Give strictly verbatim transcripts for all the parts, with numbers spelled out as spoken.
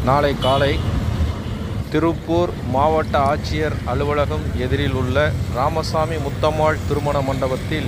நாளை காலை திருப்பூர் மாவட்ட ஆட்சியர் அலுவலகம் எதிரில் உள்ள ராமசாமி முத்தம்மாள் திருமண மண்டபத்தில்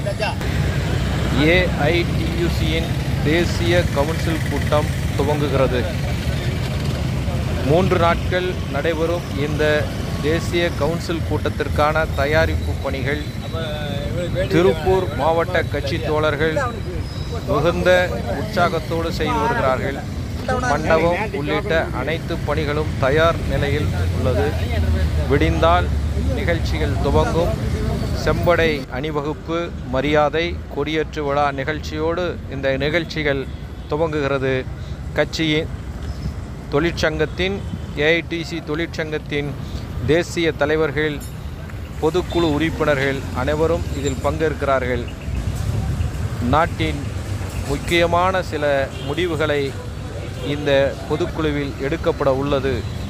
ஏஐடியுசியின் தேசிய கவுன்சில் கூட்டம் துவங்குகிறது. மூன்று நாட்கள் நடைபெறும் இந்த தேசிய கவுன்சில் கூட்டத்திற்கான தயாரிப்பு பணிகள் திருப்பூர் மாவட்ட கட்சி தோழர்கள் மிகுந்த உற்சாகத்தோடு செய்து வருகிறார்கள். மண்டபம் உள்ளிட்ட அனைத்து பணிகளும் தயார் நிலையில் உள்ளது. விடிந்தால் நிகழ்ச்சிகள் துவங்கும். செம்படை அணிவகுப்பு, மரியாதை, கொடியேற்று விழா நிகழ்ச்சியோடு இந்த நிகழ்ச்சிகள் துவங்குகிறது. கட்சியின் தொழிற்சங்கத்தின் ஏஐடிசி தொழிற்சங்கத்தின் தேசிய தலைவர்கள், பொதுக்குழு உறுப்பினர்கள் அனைவரும் இதில் பங்கேற்கிறார்கள். நாட்டின் முக்கியமான சில முடிவுகளை இந்த பொதுக்குழுவில் எடுக்கப்பட உள்ளது.